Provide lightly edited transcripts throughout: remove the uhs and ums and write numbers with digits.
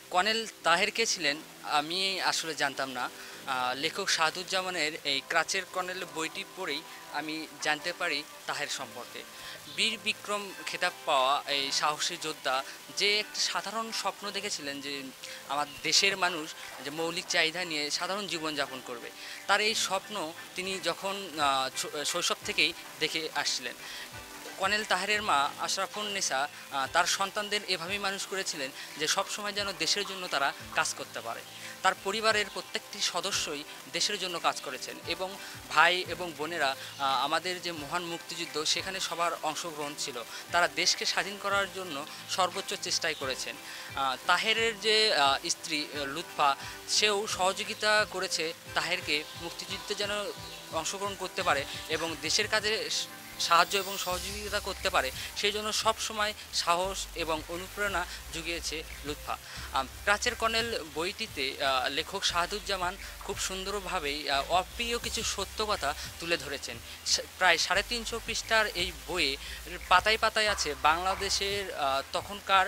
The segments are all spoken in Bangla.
কর্নেল তাহের কে ছিলেন আমি আসলে জানতাম না। লেখক শাহাদুজ্জামানের এই ক্রাচের কর্নেল বইটি পড়েই আমি জানতে পারি তাহের সম্পর্কে। বীর বিক্রম খেতাব পাওয়া এই সাহসী যোদ্ধা যে একটা সাধারণ স্বপ্ন দেখেছিলেন যে আমার দেশের মানুষ যে মৌলিক চাহিদা নিয়ে সাধারণ জীবনযাপন করবে, তার এই স্বপ্ন তিনি যখন শৈশব থেকেই দেখে আসছিলেন। কর্নেল তাহেরের মা আশরাফুন্নেসা তার সন্তানদের এভাবেই মানুষ করেছিলেন যে সব সময় যেন দেশের জন্য তারা কাজ করতে পারে। তার পরিবারের প্রত্যেকটি সদস্যই দেশের জন্য কাজ করেছেন এবং ভাই এবং বোনেরা আমাদের যে মহান মুক্তিযুদ্ধ সেখানে সবার অংশগ্রহণ ছিল। তারা দেশকে স্বাধীন করার জন্য সর্বোচ্চ চেষ্টাই করেছেন। তাহেরের যে স্ত্রী লুৎফা, সেও সহযোগিতা করেছে তাহেরকে মুক্তিযুদ্ধে যেন অংশগ্রহণ করতে পারে এবং দেশের কাজে সাহায্য এবং সহযোগিতা করতে পারে, সেই জন্য সবসময় সাহস এবং অনুপ্রেরণা জুগিয়েছে লুৎফা। প্রাচের কর্নেল বইটিতে লেখক শাহাদুজ্জামান খুব সুন্দরভাবেই অপ্রিয় কিছু সত্য কথা তুলে ধরেছেন। প্রায় 350 পৃষ্ঠার এই বইয়ে পাতায় পাতায় আছে বাংলাদেশের তখনকার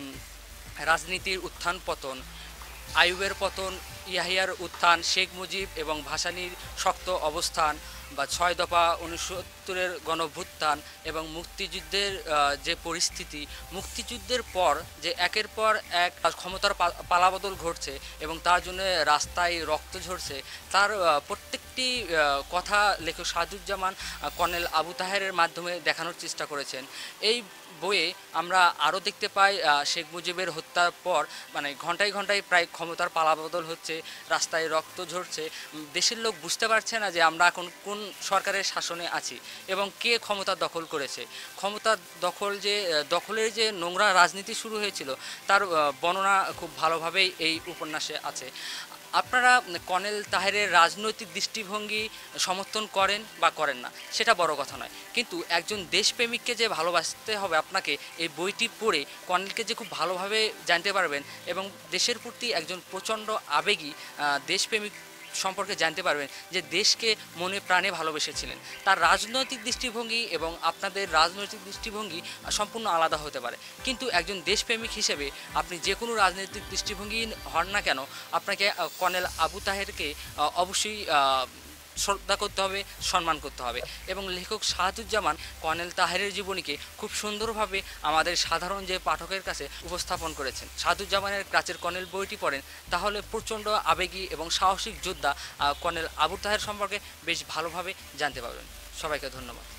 রাজনীতির উত্থান পতন, আইয়ুবের পতন, ইয়াহিয়ার উত্থান, শেখ মুজিব এবং ভাসানীর শক্ত অবস্থান, বা ৬ দফা ৬৯-এর গণভ্যুত্থান এবং মুক্তিযুদ্ধের যে পরিস্থিতি, মুক্তিযুদ্ধের পর যে একের পর এক ক্ষমতার পালাবদল ঘটছে এবং তার জন্য রাস্তায় রক্ত ঝরছে, তার প্রত্যেকটি কথা লেখক শাহাদুজ্জামান কর্নেল আবু তাহেরের মাধ্যমে দেখানোর চেষ্টা করেছেন। এই বইয়ে আমরা আরও দেখতে পাই শেখ মুজিবের হত্যার পর মানে ঘন্টায় ঘন্টায় প্রায় ক্ষমতার পালাবদল হচ্ছে, রাস্তায় রক্ত ঝরছে, দেশের লোক বুঝতে পারছে না যে আমরা এখন কোন সরকারের শাসনে আছি এবং কে ক্ষমতা দখল করেছে। ক্ষমতা দখলের যে নোংরা রাজনীতি শুরু হয়েছিল তার বর্ণনা খুব ভালোভাবেই এই উপন্যাসে আছে। আপনারা কর্নেল তাহেরের রাজনৈতিক দৃষ্টিভঙ্গি সমর্থন করেন বা করেন না সেটা বড় কথা নয়, কিন্তু একজন দেশপ্রেমিককে যে ভালোবাসতে হবে আপনাকে, এই বইটি পড়ে কর্নেলকে যে খুব ভালোভাবে জানতে পারবেন এবং দেশের প্রতি একজন প্রচণ্ড আবেগী দেশপ্রেমিক সম্পর্কে জানতে পারবেন যে দেশকে মনে প্রাণে ভালোবেসেছিলেন। তার রাজনৈতিক দৃষ্টিভঙ্গি এবং আপনাদের রাজনৈতিক দৃষ্টিভঙ্গি সম্পূর্ণ আলাদা হতে পারে, কিন্তু একজন দেশপ্রেমিক হিসেবে আপনি যে কোনো রাজনৈতিক দৃষ্টিভঙ্গি হন না কেন, আপনাকে কর্নেল আবু তাহেরকে অবশ্যই শ্রদ্ধা করতে হবে, সম্মান করতে হবে। এবং লেখক শাহাদুজ্জামান কর্নেল তাহেরের জীবনীকে খুব সুন্দরভাবে আমাদের সাধারণ যে পাঠকের কাছে উপস্থাপন করেছেন। শাহাদুজ্জামানের ক্রাচের কর্নেল বইটি পড়েন তাহলে প্রচণ্ড আবেগী এবং সাহসিক যোদ্ধা কর্নেল আবু তাহের সম্পর্কে বেশ ভালোভাবে জানতে পারবেন। সবাইকে ধন্যবাদ।